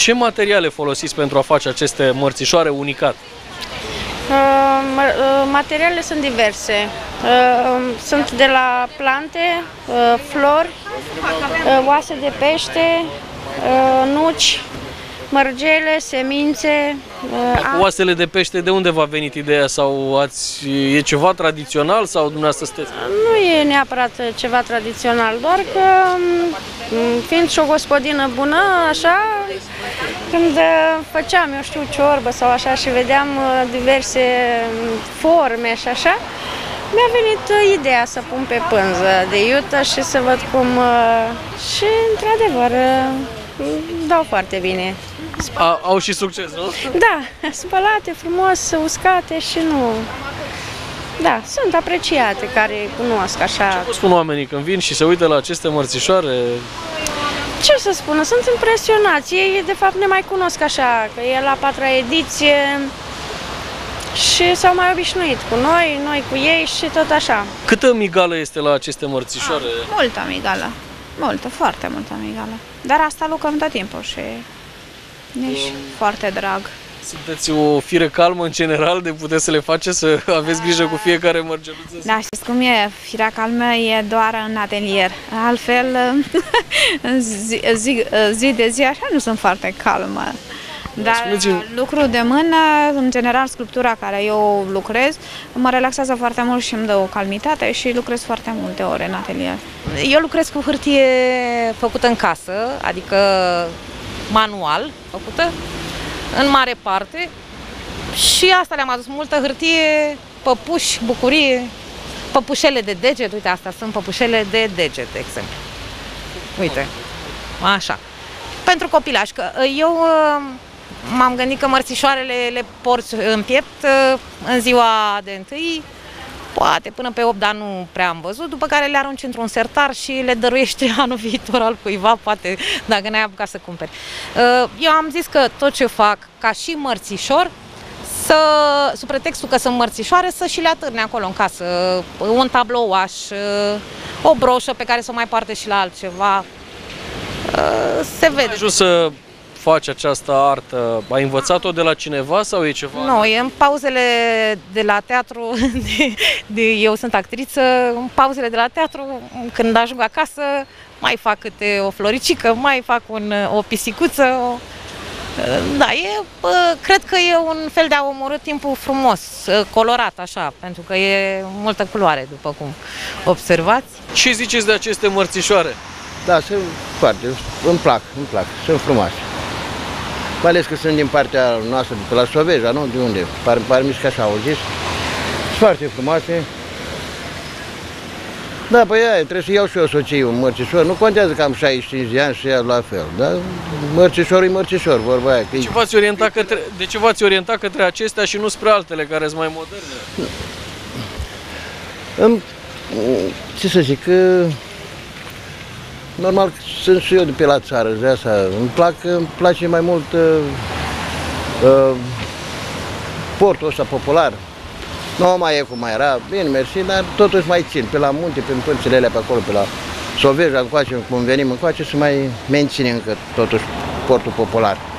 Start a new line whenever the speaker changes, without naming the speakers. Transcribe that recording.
Ce materiale folosiți pentru a face aceste mărțișoare unicat?
Materialele sunt diverse. Sunt de la plante, flori, oase de pește, nuci, mărgele, semințe.
Oasele de pește, de unde v-a venit ideea? Sau e ceva tradițional sau dumneavoastră sunteți?
Nu e neapărat ceva tradițional, doar că fiind și o gospodină bună, așa, când făceam, eu știu, ciorbă sau așa și vedeam diverse forme și așa, mi-a venit ideea să pun pe pânză de iută și să văd cum... Și, într-adevăr, dau foarte bine.
Au și succes, nu?
Da, spălate frumos, uscate și nu... Da, sunt apreciate care cunosc așa.
Ce vă spun oamenii când vin și se uită la aceste mărțișoare?
Ce să spună, sunt impresionați. Ei, de fapt, ne mai cunosc așa, că e la 4-a ediție și s-au mai obișnuit cu noi, noi cu ei și tot așa.
Câtă migală este la aceste mărțișoare?
Multă migală, multă, foarte multă migală. Dar asta lucrăm tot timpul și nici foarte drag.
Sunteți o fire calmă în general, de puteți să le faceți, să aveți grijă cu fiecare mărgeluță?
Da, știți cum e, firea calmă e doar în atelier. Altfel, zi de zi așa nu sunt foarte calmă. Dar lucrul de mână, în general sculptura care eu lucrez, mă relaxează foarte mult și îmi dă o calmitate și lucrez foarte multe ore în atelier.
Eu lucrez cu hârtie făcută în casă, adică manual făcută, în mare parte, și asta le-am adus, multă hârtie, păpuși, bucurie, păpușele de deget, uite, astea sunt păpușele de deget, de exemplu. Uite, așa. Pentru copilași, că eu m-am gândit că mărțișoarele le porți în piept în ziua de 1, poate până pe 8, dar nu prea am văzut, după care le arunci într-un sertar și le dăruiești anul viitor al cuiva, poate, dacă n-ai apucat să cumperi. Eu am zis că tot ce fac ca și mărțișor, sub pretextul că sunt mărțișoare, să și le atârne acolo în casă, un tablouaș, o broșă pe care să o mai poarte și la altceva. Se vede.
Ai să faci această artă, ai învățat-o de la cineva sau e ceva?
Nu, e în pauzele de la teatru, eu sunt actriță, în pauzele de la teatru, când ajung acasă, mai fac câte o floricică, mai fac o pisicuță. Da, cred că e un fel de a omorâ timpul frumos, colorat așa, pentru că e multă culoare, după cum observați.
Ce ziceți de aceste mărțișoare?
Da, sunt foarte, îmi plac, sunt frumoase. Mai ales că sunt din partea noastră, de la Soveja, nu? De unde? Pare mici că așa au zis. Sunt foarte frumoase. Da, păi aia, trebuie să iau și eu soție un mărțișor. Nu contează că am 65 de ani și ea la fel, dar mărțișor e mărțișor, vorba aia.
De ce v-ați orientat către acestea și nu spre altele care sunt mai moderne?
Ce să zic, normal, sunt și eu de pe la țară, de asta. Îmi place mai mult portul ăsta popular. Nu mai e cum mai era, bine, mersi, dar totuși mai țin. Pe la munte, pe părțile alea pe acolo, pe la Soveja, încoace, cum venim încoace, să mai menține încă totuși portul popular.